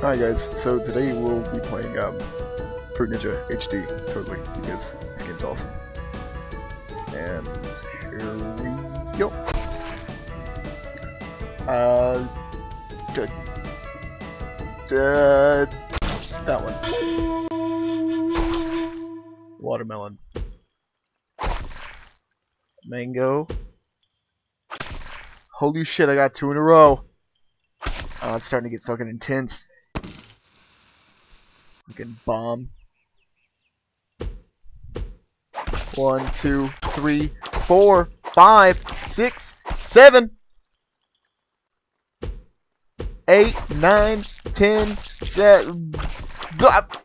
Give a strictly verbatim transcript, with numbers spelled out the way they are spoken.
Alright guys, so today we'll be playing um, Fruit Ninja H D, totally, because this game's awesome. And here we go. Uh, good. Uh, that one. Watermelon. Mango. Holy shit, I got two in a row. Oh, it's starting to get fucking intense. Fucking bomb. One, two, three, four, five, six, seven, eight, nine, ten, seven. Blah.